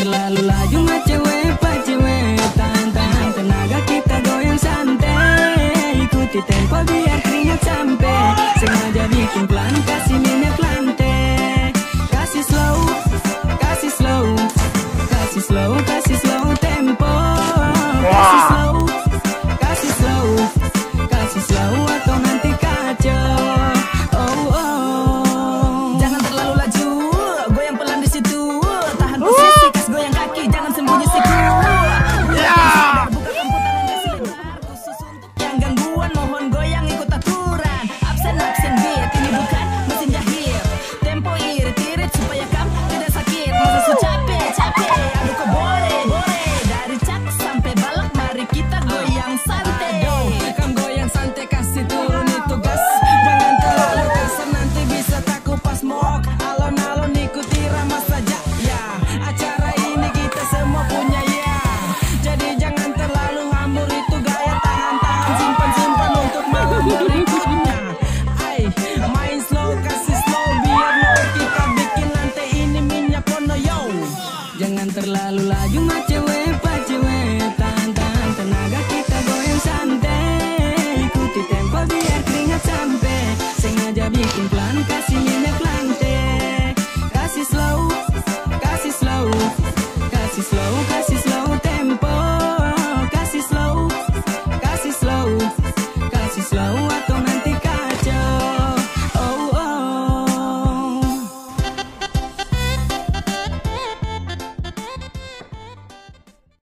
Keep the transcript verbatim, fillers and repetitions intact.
terlalu laju mah cewek pak cewek. Tahan-tahan tenaga kita goyang santai. Ikuti tempo biar keringat sampai. Sengaja bikin pelan kasih minyak lantai. Kasih slow, kasih slow, kasih slow, kasih slow tempo. Kasih slow, kasih slow, kasih slow atau nanti kacau. Oh oh, jangan terlalu laju, goyang pelan di situ. Tahan posisi, kas goyang kaki, jangan sembunyi siku. Buka komputer dan sebentar, khusus untuk yang gangguan. Mohon goyang ikut aturan. Absen absen beat, ini bukan mesin jahit. Tempo irit-irit supaya kamu tidak sakit. Masa su capek capek, aduh kok boleh boleh. Dari cak sampai balak, mari kita goyang santai. Kamu goyang santai, kasih turun itu gas. Jangan terlalu kasar, nanti bisa takut pas mok. Alon-alon ikuti ramah saja ya. Acara ini kita semua punya ya. Jadi jangan terlalu hambur, itu gaya. Tahan-tahan, simpan-simpan untuk malam berikutnya. Ay, main slow, kasih slow biar low. Kita bikin lantai ini minyak pono yo. Jangan terlalu laju mah cewek.